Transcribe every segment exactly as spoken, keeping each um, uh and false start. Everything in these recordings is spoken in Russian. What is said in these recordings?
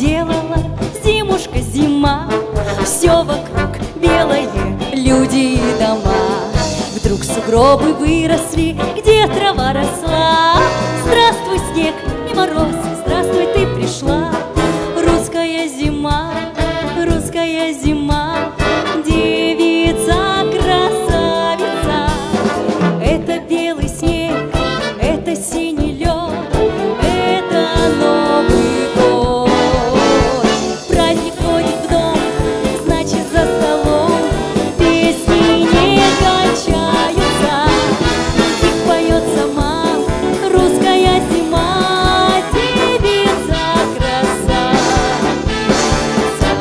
сделала зимушка, зима. Все вокруг белое, люди и дома. Вдруг сугробы выросли, где трава росла. Здравствуй, снег и мороз, здравствуй, ты пришла. Русская зима, русская зима, девица, красавица. Это белый снег, это синий лед, это Новый год. Праздник входит в дом, значит за столом песни не кончаются. Их поет сама русская зима, девица, красавица.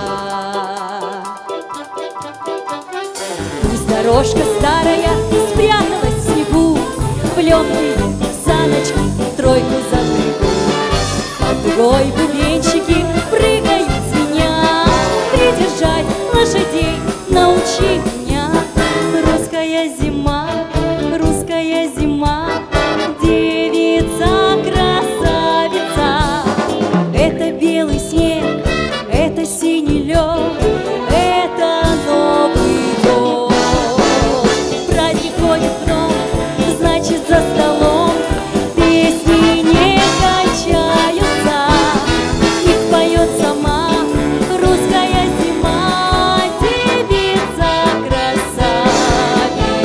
Пусть дорожка старая спряталась в снегу, в легкие саночки тройку запрягу. Под дугой бубенчики прыгают звеня. Придержать лошадей научи меня. Русская зима, русская зима, девица, красавица. Это белый снег, это синий лед, это Новый год. Праздник входит в дом, значит за столом песни не кончаются. Их поет сама русская зима, девица, красавица.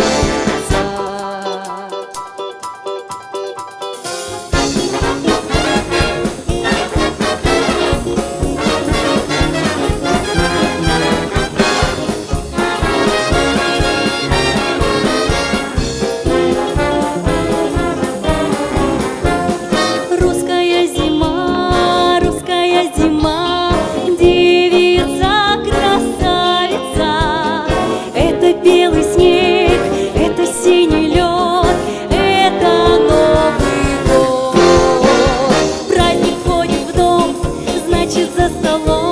Русская зима, русская зима, девица, красавица. Это белый снег, это синий лед, это Новый год. Праздник входит в дом, значит за столом